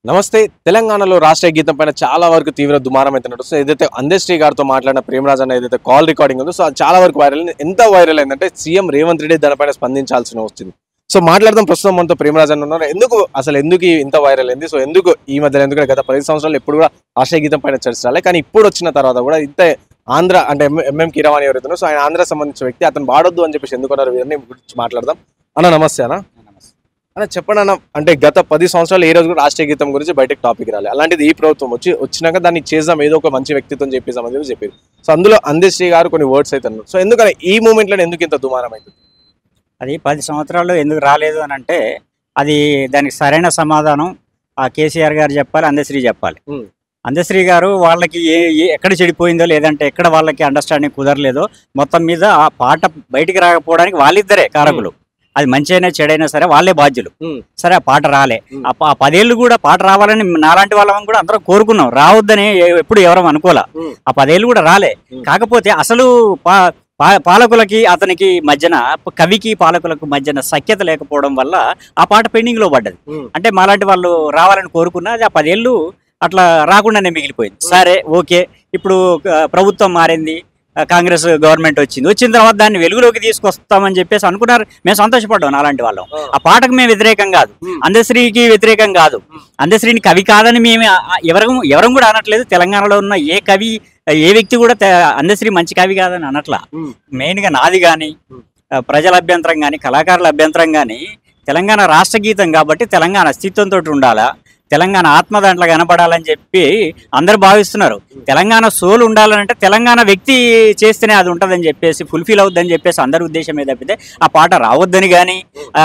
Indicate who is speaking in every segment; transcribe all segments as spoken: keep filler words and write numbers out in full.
Speaker 1: నమస్తే. తెలంగాణలో రాష్ట్రీయ గీతం పైన చాలా వరకు తీవ్ర దుమారం అయితే నడుస్తుంది. ఏదైతే అందేశ్రీ గారితో మాట్లాడిన ప్రేమరాజ్ అన్న ఏదైతే కాల్ రికార్డింగ్ ఉందో సో అది చాలా వరకు వైరల్ అయింది. ఎంత వైరల్ అయిందంటే సీఎం రేవంత్ రెడ్డి దానిపైన స్పందించాల్సిన వచ్చింది. సో మాట్లాడదాం ప్రస్తుతం మనతో ప్రేమరాజ్ అన్న ఉన్నారు. ఎందుకు అసలు ఎందుకు ఇంత వైరల్ అయింది, సో ఎందుకు ఈ మధ్యలో, ఎందుకంటే గత పది సంవత్సరాలు ఎప్పుడు కూడా రాష్ట్రీయ గీతం పైన చర్చ రాలే, కానీ ఇప్పుడు వచ్చిన తర్వాత కూడా ఇంత ఆంధ్ర అంటే ఎంఎం కీరవాణి ఎవరైతే సో ఆయన ఆంధ్ర సంబంధించిన వ్యక్తి, అతను వాడొద్దు అని చెప్పేసి ఎందుకున్నారు ఇవన్నీ గురించి మాట్లాడదాం. అన్న నమస్తే. అన్న అన్న చెప్పండి అన్న, అంటే గత పది సంవత్సరాలు ఏ రోజు కూడా రాష్ట్రీయ గీతం గురించి బయటకు టాపిక్ రాలి, అలాంటిది ఈ ప్రభుత్వం వచ్చి వచ్చినాక దాన్ని చేద్దాం, ఏదో ఒక మంచి వ్యక్తిత్వం చెప్పేసాం అని చెప్పి చెప్పారు. సో అందులో అందేశ్రీ గారు కొన్ని వర్డ్స్ అయితే అన్నారు. సో ఎందుకని ఈ మూమెంట్లో ఎందుకు ఇంత దుమారం అవుతుంది?
Speaker 2: అది పది సంవత్సరాలు ఎందుకు రాలేదు అని అంటే అది దానికి సరైన సమాధానం ఆ కేసీఆర్ గారు చెప్పాలి, అందశ్రీ చెప్పాలి. అందశ్రీ గారు వాళ్ళకి ఏ ఎక్కడ చెడిపోయిందో లేదంటే ఎక్కడ వాళ్ళకి అండర్స్టాండింగ్ కుదరలేదో మొత్తం మీద ఆ పాట బయటికి రాకపోవడానికి వాళ్ళిద్దరే కారకులు. అది మంచి అయినా చెడైనా సరే వాళ్ళే బాధ్యులు. సరే ఆ పాట రాలే, ఆ పదేళ్ళు కూడా పాట రావాలని నాలాంటి వాళ్ళని కూడా అందరం కోరుకున్నాం, రావద్దని ఎప్పుడు ఎవరం అనుకోలే. ఆ పదేళ్ళు కూడా రాలే. కాకపోతే అసలు పా పాలకులకి అతనికి మధ్యన, కవికి పాలకులకు మధ్యన సఖ్యత లేకపోవడం వల్ల ఆ పాట పెండింగ్ లో పడ్డది. అంటే మాలాంటి వాళ్ళు రావాలని కోరుకున్నా అది ఆ పదేళ్ళు అట్లా రాకుండానే మిగిలిపోయింది. సరే ఓకే, ఇప్పుడు ప్రభుత్వం మారింది, కాంగ్రెస్ గవర్నమెంట్ వచ్చింది, వచ్చిన తర్వాత దాన్ని వెలుగులోకి తీసుకొస్తామని చెప్పేసి అనుకున్నారు. మేము సంతోషపడ్డాం అలాంటి వాళ్ళం. ఆ పాటకు మేము వ్యతిరేకం కాదు, అందశ్రీకి వ్యతిరేకం కాదు, అందశ్రీని కవి కాదని మేము ఎవరు ఎవరం కూడా అనట్లేదు. తెలంగాణలో ఉన్న ఏ కవి ఏ వ్యక్తి కూడా అందశ్రీ మంచి కవి కాదని అనట్లా. మెయిన్ గా నాది కానీ ప్రజల అభ్యంతరం కానీ కళాకారుల అభ్యంతరం కానీ తెలంగాణ రాష్ట్ర గీతం కాబట్టి తెలంగాణ అస్తిత్వంతో ఉండాలా, తెలంగాణ ఆత్మ దాంట్లో కనపడాలని చెప్పి అందరు భావిస్తున్నారు. తెలంగాణ సోల్ ఉండాలంటే తెలంగాణ వ్యక్తి చేస్తేనే అది ఉంటుందని చెప్పేసి ఫుల్ఫిల్ అవుద్దని చెప్పేసి అందరి ఉద్దేశమే తప్పితే ఆ పాట రావద్దని కానీ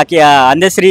Speaker 2: అందశ్రీ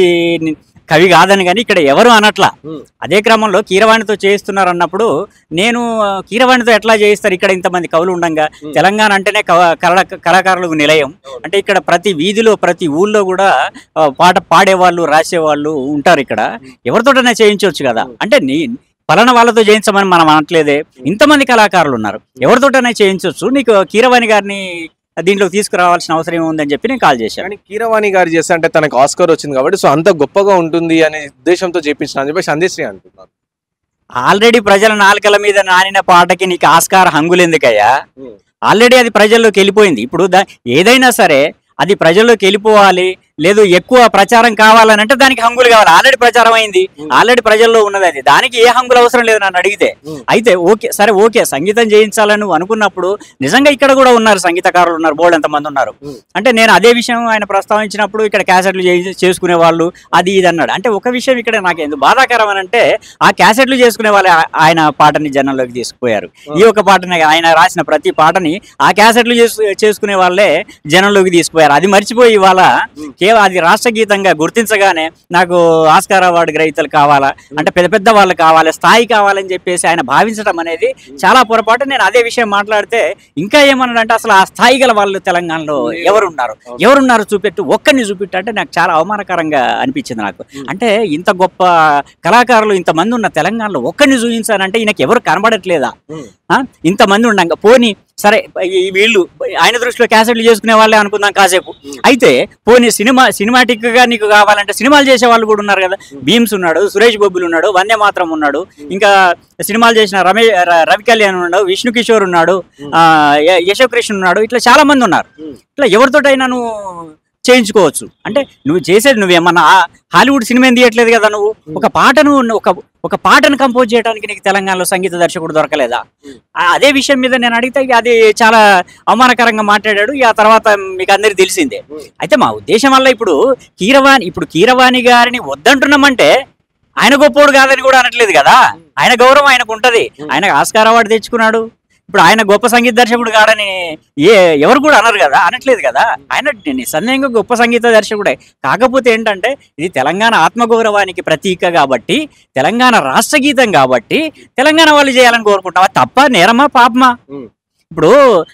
Speaker 2: కవి కాదని కానీ ఇక్కడ ఎవరు అనట్లా. అదే క్రమంలో కీరవాణితో చేయిస్తున్నారు అన్నప్పుడు నేను కీరవాణితో ఎట్లా చేయిస్తారు, ఇక్కడ ఇంతమంది కవులు ఉండంగా, తెలంగాణ అంటేనే కళ కళాకారులకు నిలయం, అంటే ఇక్కడ ప్రతి వీధిలో ప్రతి ఊళ్ళో కూడా పాట పాడేవాళ్ళు రాసేవాళ్ళు ఉంటారు, ఇక్కడ ఎవరితోటనే చేయించవచ్చు కదా. అంటే నీ పలానా వాళ్ళతో చేయించమని మనం అనట్లేదే, ఇంతమంది కళాకారులు ఉన్నారు, ఎవరితోటనే చేయించవచ్చు, నీకు కీరవాణి గారిని దీంట్లో తీసుకురావాల్సిన అవసరం ఏముందని చెప్పి నేను కాల్ చేశాను.
Speaker 1: కానీ కీరవాణి గారు చేస్తే అంటే తనకు ఆస్కార్ వచ్చింది కాబట్టి సో అంత గొప్పగా ఉంటుంది అనే ఉద్దేశంతో చేయించిన అని చెప్పేసి అందేశ్రీ అంటున్నారు.
Speaker 2: ఆల్రెడీ ప్రజల నాలుకల మీద నానిన పాటకి నీకు ఆస్కార్ హంగులు ఎందుకయ్యా? ఆల్రెడీ అది ప్రజల్లోకి వెళ్ళిపోయింది. ఇప్పుడు ఏదైనా సరే అది ప్రజల్లోకి వెళ్ళిపోవాలి, లేదు ఎక్కువ ప్రచారం కావాలని అంటే దానికి హంగులు కావాలి. ఆల్రెడీ ప్రచారం అయింది, ఆల్రెడీ ప్రజల్లో ఉన్నది, అది దానికి ఏ హంగులు అవసరం లేదు నన్ను అడిగితే. అయితే ఓకే సరే ఓకే సంగీతం చేయించాలని నువ్వు అనుకున్నప్పుడు నిజంగా ఇక్కడ కూడా ఉన్నారు సంగీతకారులు ఉన్నారు, బోర్డు ఎంతమంది ఉన్నారు. అంటే నేను అదే విషయం ఆయన ప్రస్తావించినప్పుడు ఇక్కడ క్యాసెట్లు చేసుకునే వాళ్ళు అది ఇది అన్నాడు. అంటే ఒక విషయం ఇక్కడ నాకు ఎందుకు బాధాకరం అని అంటే ఆ క్యాసెట్లు చేసుకునే వాళ్ళు ఆయన పాటని జనంలోకి తీసుకుపోయారు. ఈ ఒక పాటని ఆయన రాసిన ప్రతి పాటని ఆ క్యాసెట్లు చేసుకునే వాళ్ళే జనంలోకి తీసుకుపోయారు. అది మర్చిపోయి ఇవాళ కేవలం అది రాష్ట్ర గీతంగా గుర్తించగానే నాకు ఆస్కార్ అవార్డు గ్రహీతలు కావాలా, అంటే పెద్ద పెద్ద వాళ్ళు కావాలి, స్థాయి కావాలని చెప్పేసి ఆయన భావించడం అనేది చాలా పొరపాటు. నేను అదే విషయం మాట్లాడితే ఇంకా ఏమన్నాడంటే అసలు ఆ స్థాయి గల వాళ్ళు తెలంగాణలో ఎవరున్నారు ఎవరున్నారు చూపెట్టు, ఒక్కరిని చూపెట్టు అంటే నాకు చాలా అవమానకరంగా అనిపించింది నాకు. అంటే ఇంత గొప్ప కళాకారులు ఇంతమంది ఉన్న తెలంగాణలో ఒక్కరిని చూపించాలంటే ఈయనకి ఎవరు కనబడట్లేదా? ఇంతమంది ఉండంగా పోనీ సరే వీళ్ళు ఆయన దృష్టిలో క్యాసెట్లు చేసుకునే వాళ్ళే అనుకుందాం కాసేపు. అయితే పోనీ సినిమా సినిమాటిక్ గా నీకు కావాలంటే సినిమాలు చేసే వాళ్ళు కూడా ఉన్నారు కదా. భీమ్స్ ఉన్నాడు, సురేష్ బొబ్బులు ఉన్నాడు, వందే మాత్రం ఉన్నాడు, ఇంకా సినిమాలు చేసిన రమే రవి కళ్యాణ్ ఉన్నాడు, విష్ణు కిషోర్ ఉన్నాడు, ఆ యశోకృష్ణ ఉన్నాడు, ఇట్లా చాలా మంది ఉన్నారు. ఇట్లా ఎవరితోటైనా నువ్వు చేయించుకోవచ్చు. అంటే నువ్వు చేసేది నువ్వేమన్నా హాలీవుడ్ సినిమా తీయట్లేదు కదా, నువ్వు ఒక పాటను ఒక ఒక పాటను కంపోజ్ చేయడానికి నీకు తెలంగాణలో సంగీత దర్శకుడు దొరకలేదా? అదే విషయం మీద నేను అడిగితే అది చాలా అవమానకరంగా మాట్లాడాడు. ఆ తర్వాత మీకు అందరికి తెలిసిందే. అయితే మా ఉద్దేశం వల్ల ఇప్పుడు కీరవాణి ఇప్పుడు కీరవాణి గారిని వద్దంటున్నామంటే ఆయన గొప్పోడు కాదని కూడా అనట్లేదు కదా. ఆయన గౌరవం ఆయనకు ఉంటది, ఆయన ఆస్కార్ అవార్డు తెచ్చుకున్నాడు. ఇప్పుడు ఆయన గొప్ప సంగీత దర్శకుడు కాడని ఏ ఎవరు కూడా అనరు కదా, అనట్లేదు కదా. ఆయన నిస్సందేహంగా గొప్ప సంగీత దర్శకుడే. కాకపోతే ఏంటంటే ఇది తెలంగాణ ఆత్మగౌరవానికి ప్రతీక కాబట్టి, తెలంగాణ రాష్ట్ర గీతం కాబట్టి తెలంగాణ వాళ్ళు చేయాలని కోరుకుంటావా? తప్ప నేరమా పాపమా? ఇప్పుడు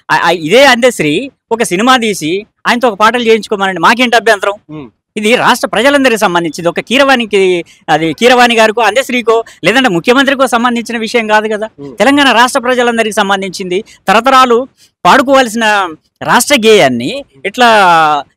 Speaker 2: ఇదే అందశ్రీ ఒక సినిమా తీసి ఆయనతో ఒక పాటలు చేయించుకోమనండి, మాకేంటి అభ్యంతరం? ఇది రాష్ట్ర ప్రజలందరికీ సంబంధించింది. ఒక కీరవాణికి అది కీరవాణి గారికో అందశ్రీకో లేదంటే ముఖ్యమంత్రికో సంబంధించిన విషయం కాదు కదా. తెలంగాణ రాష్ట్ర ప్రజలందరికీ సంబంధించింది. తరతరాలు పాడుకోవాల్సిన రాష్ట్ర గేయాన్ని ఇట్లా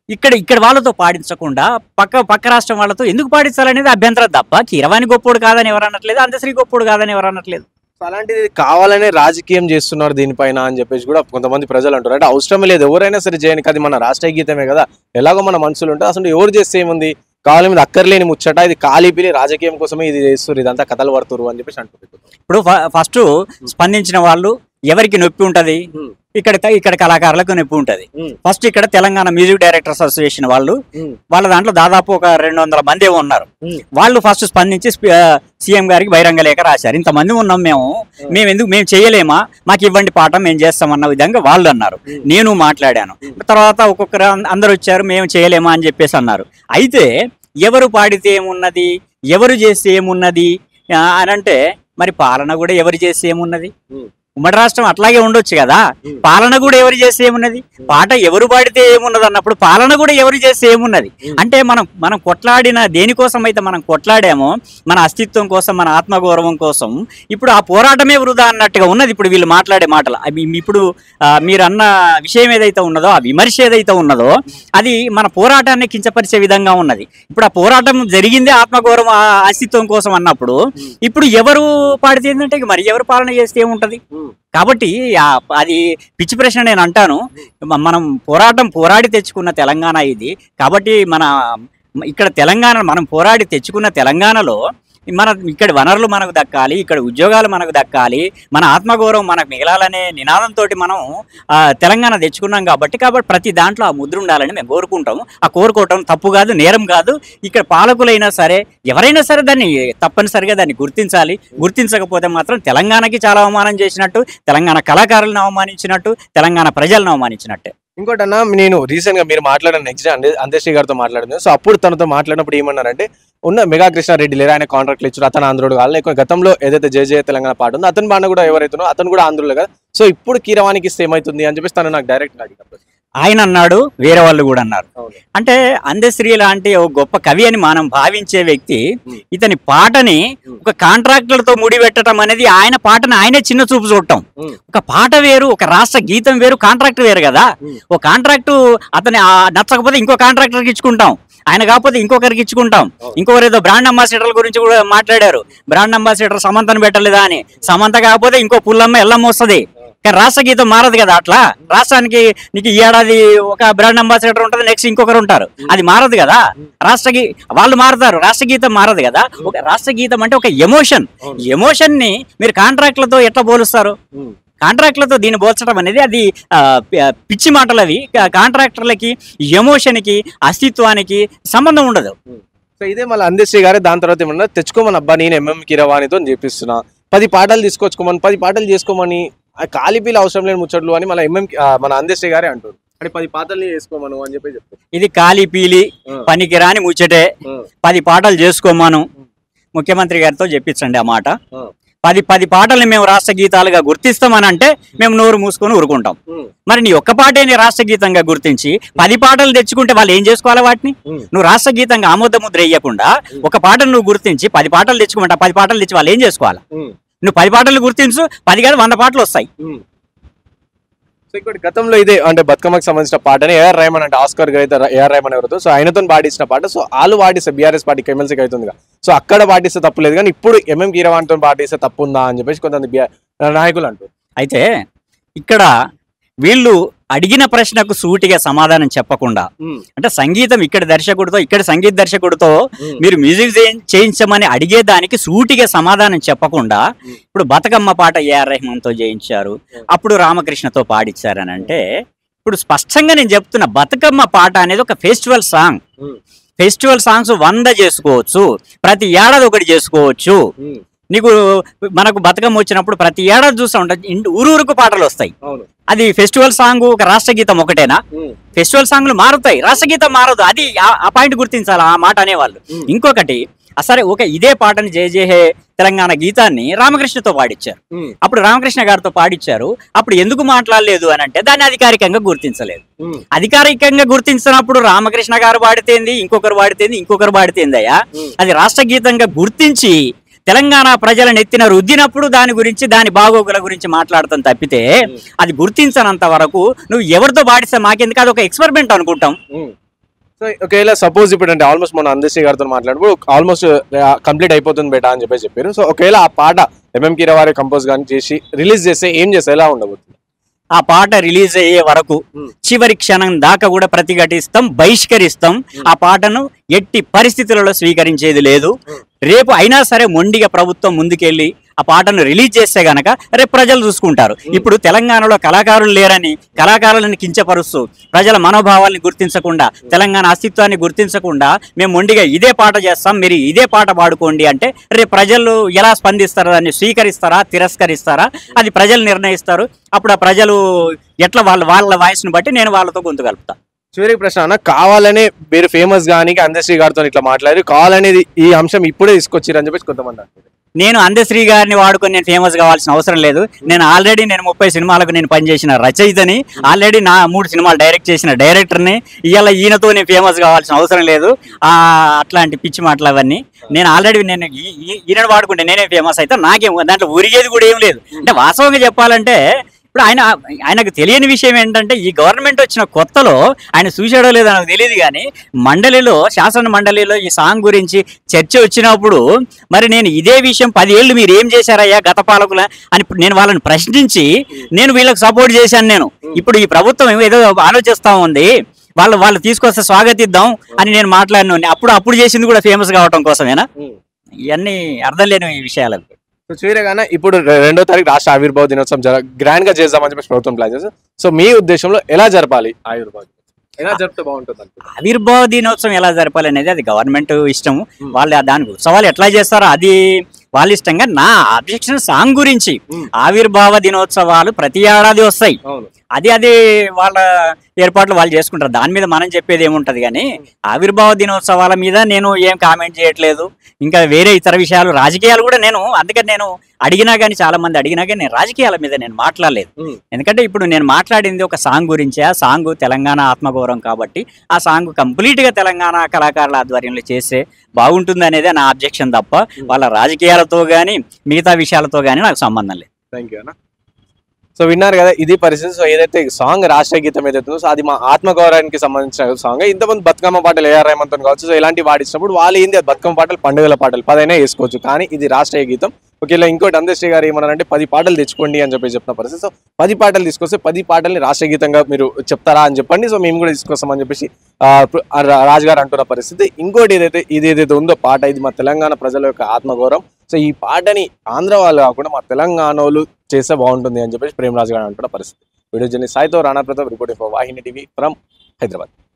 Speaker 2: ఇక్కడ ఇక్కడ వాళ్ళతో పాడించకుండా పక్క పక్క రాష్ట్రం వాళ్ళతో ఎందుకు పాడించాలనేది అభ్యంతరం తప్ప కీరవాణి గొప్పోడు కాదని ఎవరు అనట్లేదు, అందశ్రీ గొప్పోడు కాదని ఎవరు అనట్లేదు.
Speaker 1: అలాంటిది కావాలనే రాజకీయం చేస్తున్నారు దీనిపైన అని చెప్పేసి కూడా కొంతమంది ప్రజలు అంటారు. అంటే అవసరం లేదు, ఎవరైనా సరే చేయని, అది మన రాష్ట్ర గీతమే కదా, ఎలాగో మన మనసులు ఉంటే అసలు ఎవరు చేస్తే ఏముంది, కావాలి మీద అక్కర్లేని ముచ్చట, ఇది కాలిపిలి రాజకీయం కోసమే ఇది చేస్తారు, ఇదంతా కథలు పడుతురు అని చెప్పేసి అంటున్నారు.
Speaker 2: ఇప్పుడు ఫస్ట్ స్పందించిన వాళ్ళు ఎవరికి నొప్పి ఉంటది, ఇక్కడ ఇక్కడ కళాకారులకు నొప్పి ఉంటది. ఫస్ట్ ఇక్కడ తెలంగాణ మ్యూజిక్ డైరెక్టర్స్ అసోసియేషన్ వాళ్ళు, వాళ్ళ దాంట్లో దాదాపు ఒక రెండు వందల మంది ఉన్నారు. వాళ్ళు ఫస్ట్ స్పందించి సీఎం గారికి బహిరంగ లేఖ రాశారు. ఇంతమంది ఉన్నాం మేము, మేము ఎందుకు మేము చేయలేమా, మాకు ఇవ్వండి పాట, మేము చేస్తామన్న విధంగా వాళ్ళు అన్నారు. నేను మాట్లాడాను. తర్వాత ఒక్కొక్కరు అందరు వచ్చారు, మేము చేయలేమా అని చెప్పేసి అన్నారు. అయితే ఎవరు పాడితే ఏమున్నది, ఎవరు చేస్తే ఏమున్నది అని అంటే, మరి పాలన కూడా ఎవరు చేస్తే ఏమున్నది, ఉమ్మడి రాష్ట్రం అట్లాగే ఉండొచ్చు కదా, పాలన కూడా ఎవరు చేస్తే ఏమున్నది, పాట ఎవరు పాడితే ఏమున్నది అన్నప్పుడు పాలన కూడా ఎవరు చేస్తే ఏమున్నది. అంటే మనం మనం కొట్లాడిన దేనికోసం అయితే మనం కొట్లాడామో, మన అస్తిత్వం కోసం, మన ఆత్మగౌరవం కోసం, ఇప్పుడు ఆ పోరాటమే వృధా అన్నట్టుగా ఉన్నది ఇప్పుడు వీళ్ళు మాట్లాడే మాటలు. అవి ఇప్పుడు మీరు అన్న విషయం ఏదైతే ఉన్నదో, ఆ విమర్శ ఏదైతే ఉన్నదో, అది మన పోరాటాన్ని కించపరిచే విధంగా ఉన్నది. ఇప్పుడు ఆ పోరాటం జరిగిందే ఆత్మగౌరవం అస్తిత్వం కోసం అన్నప్పుడు, ఇప్పుడు ఎవరు పాడితే ఏంటంటే మరి ఎవరు పాలన చేస్తే ఏముంటది. కాబట్టి అది పిచ్చి ప్రశ్న నేను అంటాను. మనం పోరాటం పోరాడి తెచ్చుకున్న తెలంగాణ ఇది. కాబట్టి మన ఇక్కడ తెలంగాణ మనం పోరాడి తెచ్చుకున్న తెలంగాణలో మన ఇక్కడ వనరులు మనకు దక్కాలి, ఇక్కడ ఉద్యోగాలు మనకు దక్కాలి, మన ఆత్మగౌరవం మనకు మిగలాలనే నినాదంతో మనం తెలంగాణ తెచ్చుకున్నాం. కాబట్టి కాబట్టి ప్రతి దాంట్లో ఆ ముద్ర ఉండాలని మేము కోరుకుంటాము. ఆ కోరుకోవటం తప్పు కాదు, నేరం కాదు. ఇక్కడ పాలకులైనా సరే ఎవరైనా సరే దాన్ని తప్పనిసరిగా దాన్ని గుర్తించాలి. గుర్తించకపోతే మాత్రం తెలంగాణకి చాలా అవమానం చేసినట్టు, తెలంగాణ కళాకారులను అవమానించినట్టు, తెలంగాణ ప్రజలను అవమానించినట్టే.
Speaker 1: ఇంకోటి అన్న, నేను రీసెంట్ గా మీరు మాట్లాడిన నెక్స్ట్ అందశ్రీ గారితో మాట్లాడింది. సో అప్పుడు తనతో మాట్లాడినప్పుడు ఏమన్నారంటే, ఉన్న మెగా కృష్ణారెడ్డి లేరా, ఆయన కాంట్రాక్ట్లు ఇచ్చారు, అతను ఆంధ్రుడు కాదు, లేకపోతే గతంలో ఏదైతే జయ జయ తెలంగాణ పాట ఉందో అతను బాగా కూడా ఎవరైతున్నో అతను కూడా ఆంధ్రులే కదా, సో ఇప్పుడు కీరవాణికి ఇస్తే ఏమవుతుంది అని చెప్పేసి తను నాకు డైరెక్ట్ అడిగినప్పుడు
Speaker 2: ఆయన అన్నాడు, వేరే వాళ్ళు కూడా అన్నారు. అంటే అందశ్రీ లాంటి ఒక గొప్ప కవి అని మనం భావించే వ్యక్తి ఇతని పాటని ఒక కాంట్రాక్టులతో ముడిపెట్టడం అనేది, ఆయన పాటని ఆయనే చిన్న చూపు చూడటం. ఒక పాట వేరు, ఒక రాష్ట్ర గీతం వేరు, కాంట్రాక్ట్ వేరు కదా. ఒక కాంట్రాక్టు అతని నచ్చకపోతే ఇంకో కాంట్రాక్టర్కి ఇచ్చుకుంటాం, ఆయన కాకపోతే ఇంకొకరికి ఇచ్చుకుంటాం. ఇంకొకరు ఏదో బ్రాండ్ అంబాసిడర్ల గురించి కూడా మాట్లాడారు. బ్రాండ్ అంబాసిడర్ సమంతను పెట్టలేదా అని. సమంత కాకపోతే ఇంకో పుల్లమ్మ ఎల్లమ్మ వస్తుంది. కానీ రాష్ట్ర గీతం మారదు కదా. అట్లా రాష్ట్రానికి నీకు ఈ ఏడాది ఒక బ్రాండ్ అంబాసిడర్ ఉంటుంది, నెక్స్ట్ ఇంకొకరు ఉంటారు, అది మారదు కదా. రాష్ట్ర గీ వాళ్ళు మారుతారు, రాష్ట్ర గీతం మారదు కదా. ఒక రాష్ట్ర గీతం అంటే ఒక ఎమోషన్. ఎమోషన్ ని మీరు కాంట్రాక్ట్లతో ఎట్లా పోలుస్తారు? కాంట్రాక్టులతో దీన్ని పోల్చడం అనేది అది పిచ్చి మాటలు. అవి కాంట్రాక్టర్లకి, ఎమోషన్కి, అస్తిత్వానికి సంబంధం ఉండదు.
Speaker 1: సో ఇదే మళ్ళీ అందశ్రీ గారే దాని తర్వాత ఏమన్నా తెచ్చుకోమని, అబ్బా నేను ఎంఎం కీరవాణితో చెప్పిస్తున్నా, పది పాటలు తీసుకొచ్చుకోమని, పది పాటలు చేసుకోమని, కాలిపీలు అవసరం లేని ముచ్చట్లు అని మళ్ళీ ఎంఎం మన అందశ్రీ గారే అంటారు. అంటే పది పాటలు చేసుకోమను అని చెప్పి చెప్తారు.
Speaker 2: ఇది కాలిపీలి పనికి రాని ముచ్చటే, పది పాటలు చేసుకోమను ముఖ్యమంత్రి గారితో చెప్పించండి ఆ మాట. పది పది పాటల్ని మేము రాష్ట్ర గీతాలుగా గుర్తిస్తామని అంటే మేము నోరు మూసుకొని ఊరుకుంటాం. మరి నీ ఒక్క పాటేని రాష్ట్ర గీతంగా గుర్తించి పది పాటలు తెచ్చుకుంటే వాళ్ళు ఏం చేసుకోవాలి? వాటిని నువ్వు రాష్ట్ర గీతంగా ఆమోద ముద్ర వేయకుండా ఒక పాటను నువ్వు గుర్తించి పది పాటలు తెచ్చుకుంటా, పది పాటలు తెచ్చి వాళ్ళు ఏం చేసుకోవాలి? నువ్వు పది పాటలు గుర్తించు, పది కాదు వంద పాటలు వస్తాయి.
Speaker 1: సో ఇక్కడ గతంలో ఇదే అంటే బతుకమ్మకి సంబంధించిన పాటని ఏఆర్ రెహమాన్ అంటే ఆస్కార్ అయితే ఏఆర్ రెహమాన్ ఎవరితో, సో ఆయనతో పాటించిన పాట. సో వాళ్ళు పాటిస్తే బీఆర్ఎస్ పార్టీకి ఎమ్మెల్సీకి అవుతుంది కదా, సో అక్కడ పాటిస్తే తప్పు లేదు, కానీ ఇప్పుడు ఎంఎం కీరవాణితో పాటిస్తే తప్పు ఉందా అని చెప్పేసి కొంతమంది నాయకులు అంటారు.
Speaker 2: అయితే ఇక్కడ వీళ్ళు అడిగిన ప్రశ్నకు సూటిగా సమాధానం చెప్పకుండా, అంటే సంగీతం ఇక్కడ దర్శకుడితో, ఇక్కడ సంగీత దర్శకుడితో మీరు మ్యూజిక్ చేయించమని అడిగేదానికి సూటిగా సమాధానం చెప్పకుండా, ఇప్పుడు బతుకమ్మ పాట ఏఆర్ రెహమాన్తో చేయించారు, అప్పుడు రామకృష్ణతో పాడించారని అంటే, ఇప్పుడు స్పష్టంగా నేను చెప్తున్నా, బతుకమ్మ పాట అనేది ఒక ఫెస్టివల్ సాంగ్. ఫెస్టివల్ సాంగ్స్ వంద చేసుకోవచ్చు, ప్రతి ఏడాది ఒకటి చేసుకోవచ్చు. నీకు మనకు బతుకమ్మ వచ్చినప్పుడు ప్రతి ఏడాది చూస్తూ ఉంటాయి, ఊరూరుకు పాటలు వస్తాయి. అది ఫెస్టివల్ సాంగ్, ఒక రాష్ట్ర గీతం ఒకటేనా? ఫెస్టివల్ సాంగ్లు మారుతాయి, రాష్ట్ర గీతం మారదు. అది ఆ పాయింట్ గుర్తించాలి ఆ మాట అనేవాళ్ళు. ఇంకొకటి, సరే ఓకే, ఇదే పాటని జయ జయ హే తెలంగాణ గీతాన్ని రామకృష్ణతో పాడించారు, అప్పుడు రామకృష్ణ గారితో పాడించారు, అప్పుడు ఎందుకు మాట్లాడలేదు అని అంటే దాన్ని అధికారికంగా గుర్తించలేదు. అధికారికంగా గుర్తించినప్పుడు రామకృష్ణ గారు పాడితేంది, ఇంకొకరు పాడితేంది, ఇంకొకరు పాడితేందయ్యా. అది రాష్ట్ర గీతంగా గుర్తించి తెలంగాణ ప్రజలను ఎత్తిన రుద్దినప్పుడు దాని గురించి, దాని బాగోగుల గురించి మాట్లాడతాం తప్పితే, అది గుర్తించనంత వరకు నువ్వు ఎవరితో పాడిస్తే మాకెందుకు? అది ఒక ఎక్స్పెరిమెంట్ అనుకుంటాం.
Speaker 1: సో ఒకవేళ సపోజ్ ఇప్పుడు అంటే ఆల్మోస్ట్ మన అందశ్రీ గారితో మాట్లాడు ఆల్మోస్ట్ కంప్లీట్ అయిపోతుంది బేటా అని చెప్పేసి చెప్పారు. సో ఒకవేళ ఆ పాట ఎంఎం కీరవారి కంపోజ్ కానీ చేసి రిలీజ్ చేస్తే ఏం చేస్తే ఎలా ఉండబోతుంది?
Speaker 2: ఆ పాట రిలీజ్ అయ్యే వరకు చివరి క్షణం దాకా కూడా ప్రతిఘటిస్తాం, బహిష్కరిస్తాం. ఆ పాటను ఎట్టి పరిస్థితులలో స్వీకరించేది లేదు. రేపు అయినా సరే మొండిగా ప్రభుత్వం ముందుకెళ్ళి ఆ పాటను రిలీజ్ చేస్తే గనక రేపు ప్రజలు చూసుకుంటారు. ఇప్పుడు తెలంగాణలో కళాకారులు లేరని కళాకారులను కించపరుస్తూ ప్రజల మనోభావాల్ని గుర్తించకుండా, తెలంగాణ అస్తిత్వాన్ని గుర్తించకుండా మేము మొండిగా ఇదే పాట చేస్తాం, మీరు ఇదే పాట పాడుకోండి అంటే రేపు ప్రజలు ఎలా స్పందిస్తారో, దాన్ని స్వీకరిస్తారా తిరస్కరిస్తారా అది ప్రజలు నిర్ణయిస్తారు. అప్పుడు ఆ ప్రజలు ఎట్లా వాళ్ళ వాళ్ళ వాయిస్ని బట్టి నేను వాళ్ళతో గొంతు కలుపుతా.
Speaker 1: చివరి ప్రశ్న అన్న, కావాలనే మీరు ఫేమస్ కానీ అందశ్రీ గారితో ఇట్లా మాట్లాడారు, కావాలనేది ఈ అంశం ఇప్పుడే తీసుకొచ్చారు అని చెప్పేసి కొంతమంది అంటారు.
Speaker 2: నేను అందశ్రీ గారిని వాడుకొని నేను ఫేమస్ కావాల్సిన అవసరం లేదు. నేను ఆల్రెడీ నేను ముప్పై సినిమాలకు నేను పనిచేసిన రచయితని, ఆల్రెడీ నా మూడు సినిమాలు డైరెక్ట్ చేసిన డైరెక్టర్ని. ఇవాళ ఈయనతో నేను ఫేమస్ కావాల్సిన అవసరం లేదు. ఆ అట్లాంటి పిచ్చి మాటలు అవన్నీ నేను ఆల్రెడీ నేను ఈయనను వాడుకుంటే నేనే ఫేమస్ అయితే నాకేం దాంట్లో ఊరిగేది కూడా ఏం లేదు. అంటే వాస్తవంగా చెప్పాలంటే ఇప్పుడు ఆయన ఆయనకు తెలియని విషయం ఏంటంటే ఈ గవర్నమెంట్ వచ్చిన కొత్తలో ఆయన చూసాడో లేదో నాకు తెలియదు కానీ మండలిలో శాసన మండలిలో ఈ సాంగ్ గురించి చర్చ వచ్చినప్పుడు మరి నేను ఇదే విషయం పదేళ్ళు మీరు ఏం చేశారయ్యా గత పాలకుల అని నేను వాళ్ళని ప్రశ్నించి నేను వీళ్ళకి సపోర్ట్ చేశాను. నేను ఇప్పుడు ఈ ప్రభుత్వం ఏదో ఆలోచిస్తూ ఉంది, వాళ్ళు వాళ్ళు తీసుకొస్తే స్వాగతిద్దాం అని నేను మాట్లాడిన అప్పుడు అప్పుడు చేసింది కూడా ఫేమస్ కావటం కోసమేనా? ఇవన్నీ అర్థం లేని ఈ విషయాలు.
Speaker 1: సో చివరిగానే ఇప్పుడు రెండో తారీఖు రాష్ట్ర ఆవిర్భావ దినోత్సవం జర గ్రాండ్ గా చేద్దామని చెప్పేసి ప్రభుత్వం ప్లాన్ చేస్తారు. సో మీ ఉద్దేశంలో ఎలా జరపాలి ఆవిర్భావ ఎలా జరిపితే బాగుంటుంది?
Speaker 2: ఆవిర్భావ దినోత్సవం ఎలా జరపాలి అనేది అది గవర్నమెంట్ ఇష్టము. వాళ్ళు దానికి ఉత్సవాలు ఎట్లా చేస్తారో అది వాళ్ళ ఇష్టంగా. నా అబ్జెక్షన్ సాంగ్ గురించి. ఆవిర్భావ దినోత్సవాలు ప్రతి ఏడాది వస్తాయి, అది అది వాళ్ళ ఏర్పాట్లు వాళ్ళు చేసుకుంటారు. దాని మీద మనం చెప్పేది ఏముంటది కానీ ఆవిర్భావ దినోత్సవాల మీద నేను ఏం కామెంట్ చేయట్లేదు. ఇంకా వేరే ఇతర విషయాలు రాజకీయాలు కూడా నేను అందుకని నేను అడిగినా కానీ చాలా మంది అడిగినా కానీ నేను రాజకీయాల మీద నేను మాట్లాడలేదు. ఎందుకంటే ఇప్పుడు నేను మాట్లాడింది ఒక సాంగ్ గురించి. ఆ సాంగ్ తెలంగాణ ఆత్మగౌరవం కాబట్టి ఆ సాంగ్ కంప్లీట్ గా తెలంగాణ కళాకారుల ఆధ్వర్యంలో చేస్తే బాగుంటుంది అనేది నా అబ్జెక్షన్ తప్ప వాళ్ళ రాజకీయాలతో కానీ మిగతా విషయాలతో కానీ నాకు సంబంధం లేదు.
Speaker 1: థ్యాంక్ యూ అన్న. సో విన్నారు కదా, ఇది పరిస్థితి. సో ఏదైతే సాంగ్ రాష్ట్ర గీతం ఏదైతే ఉందో సో అది మా ఆత్మగౌరవానికి సంబంధించిన సాంగ్. ఇంతమంది బతుకమ్మ పాటలు ఏఆర్ రెహమాన్తో కావచ్చు, సో ఇలాంటి వాడిచ్చినప్పుడు వాళ్ళు ఏంది బతుకమ్మ పాటలు పండుగల పాటలు పదైనా వేసుకోవచ్చు, కానీ ఇది రాష్ట్రీయ గీతం. ఒకవేళ ఇంకోటి అందశ్రీ గారు ఏమన్నారంటే పది పాటలు తెచ్చుకోండి అని చెప్పి చెప్పిన పరిస్థితి. సో పది పాటలు తీసుకొస్తే పది పాటల్ని రాష్ట్ర గీతంగా మీరు చెప్తారా అని చెప్పండి. సో మేము కూడా తీసుకొస్తామని చెప్పేసి రాజుగారు అంటున్న పరిస్థితి. ఇంకోటి ఏదైతే ఇది ఏదైతే ఉందో పాట, ఇది మా తెలంగాణ ప్రజల యొక్క ఆత్మగౌరవం. సో ఈ పాటని ఆంధ్ర వాళ్ళు కాకుండా మా తెలంగాణ వాళ్ళు చేస్తే బాగుంటుంది అని చెప్పేసి ప్రేమరాజు గారు అంటున్న పరిస్థితి. వీడియో జర్నీ సాయితో Rana Pratap reporting for Vahini TV from Hyderabad.